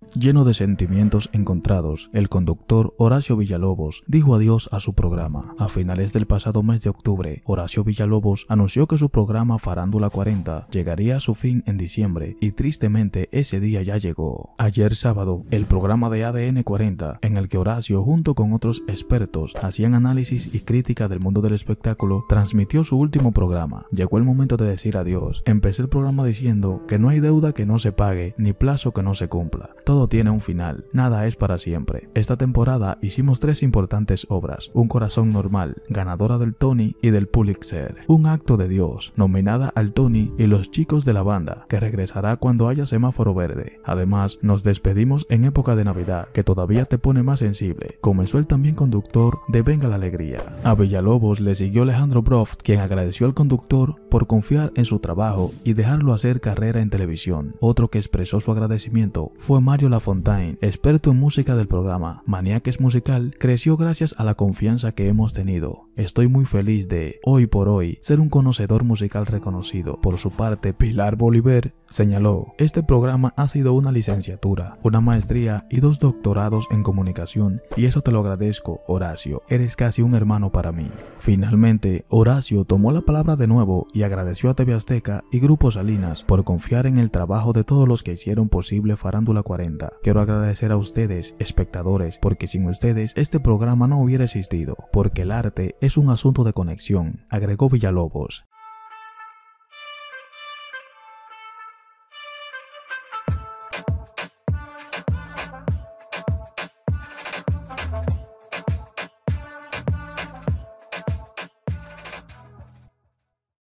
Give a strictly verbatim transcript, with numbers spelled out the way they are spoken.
Lleno de sentimientos encontrados, el conductor Horacio Villalobos dijo adiós a su programa. A finales del pasado mes de octubre, Horacio Villalobos anunció que su programa Farándula cuarenta llegaría a su fin en diciembre y tristemente ese día ya llegó. Ayer sábado, el programa de A D N cuarenta, en el que Horacio junto con otros expertos hacían análisis y crítica del mundo del espectáculo, transmitió su último programa. Llegó el momento de decir adiós. Empecé el programa diciendo que no hay deuda que no se pague ni plazo que no se cumpla. Todo tiene un final, nada es para siempre. Esta temporada hicimos tres importantes obras: Un corazón normal, ganadora del Tony y del Pulitzer; Un acto de Dios, nominada al Tony, y Los chicos de la banda, que regresará cuando haya semáforo verde. Además, nos despedimos en época de Navidad, que todavía te pone más sensible. Comenzó el también conductor de Venga la Alegría. A Villalobos le siguió Alejandro Broft, quien agradeció al conductor por confiar en su trabajo y dejarlo hacer carrera en televisión. Otro que expresó su agradecimiento fue Mario Lafontaine, experto en música del programa Maniaques Musical. Creció gracias a la confianza que hemos tenido. Estoy muy feliz de, hoy por hoy, ser un conocedor musical reconocido. Por su parte, Pilar Bolívar señaló: este programa ha sido una licenciatura, una maestría y dos doctorados en comunicación, y eso te lo agradezco, Horacio. Eres casi un hermano para mí. Finalmente, Horacio tomó la palabra de nuevo y agradeció a T V Azteca y Grupo Salinas por confiar en el trabajo de todos los que hicieron posible Farándula cuarenta. Quiero agradecer a ustedes, espectadores, porque sin ustedes este programa no hubiera existido, porque el arte es un asunto de conexión, agregó Villalobos.